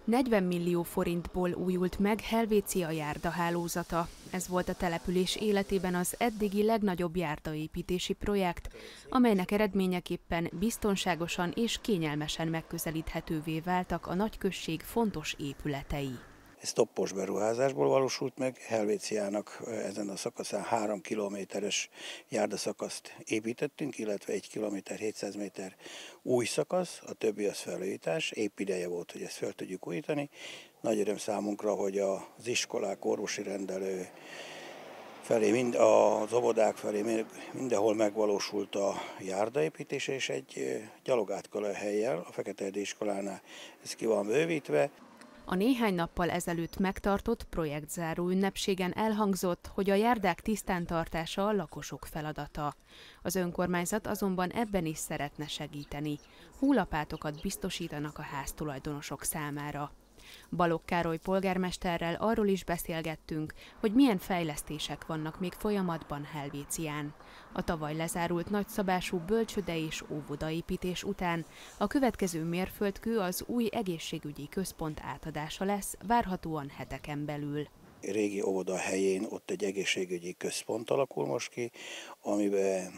40 millió forintból újult meg Helvécia járdahálózata. Ez volt a település életében az eddigi legnagyobb járdaépítési projekt, amelynek eredményeképpen biztonságosan és kényelmesen megközelíthetővé váltak a nagyközség fontos épületei. Ez toppos beruházásból valósult meg. Helvéciának ezen a szakaszán 3 kilométeres járdaszakaszt építettünk, illetve 1 kilométer 700 méter új szakasz, a többi az felújítás. Épp ideje volt, hogy ezt fel tudjuk újítani. Nagy öröm számunkra, hogy az iskolák, orvosi rendelő felé, az óvodák felé mindenhol megvalósult a járdaépítés, és egy gyalogátkelő hellyel, a Fekete-Erdélyi iskolánál ez ki van bővítve. A néhány nappal ezelőtt megtartott projektzáró ünnepségen elhangzott, hogy a járdák tisztántartása a lakosok feladata. Az önkormányzat azonban ebben is szeretne segíteni. Hólapátokat biztosítanak a háztulajdonosok számára. Balogh Károly polgármesterrel arról is beszélgettünk, hogy milyen fejlesztések vannak még folyamatban Helvécián. A tavaly lezárult nagyszabású bölcsőde és óvodaépítés után a következő mérföldkő az új egészségügyi központ átadása lesz, várhatóan heteken belül. Régi óvoda helyén ott egy egészségügyi központ alakul most ki, amiben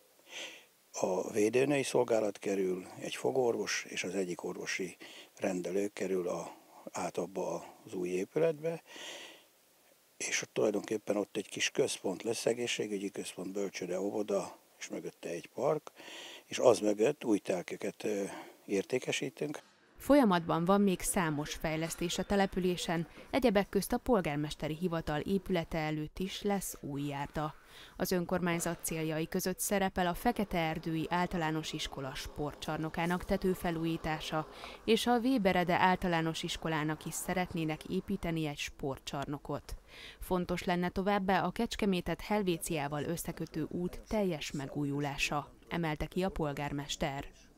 a védőnői szolgálat kerül, egy fogorvos és az egyik orvosi rendelő kerül át abba az új épületbe, és tulajdonképpen ott egy kis központ lesz, egészségügyi központ, bölcsőde, óvoda, és mögötte egy park, és az mögött új telkeket értékesítünk. Folyamatban van még számos fejlesztés a településen, egyebek közt a polgármesteri hivatal épülete előtt is lesz új járda. Az önkormányzat céljai között szerepel a Fekete-Erdői Általános Iskola sportcsarnokának tetőfelújítása, és a Weber-Ede Általános Iskolának is szeretnének építeni egy sportcsarnokot. Fontos lenne továbbá a Kecskemétet Helvéciával összekötő út teljes megújulása, emelte ki a polgármester.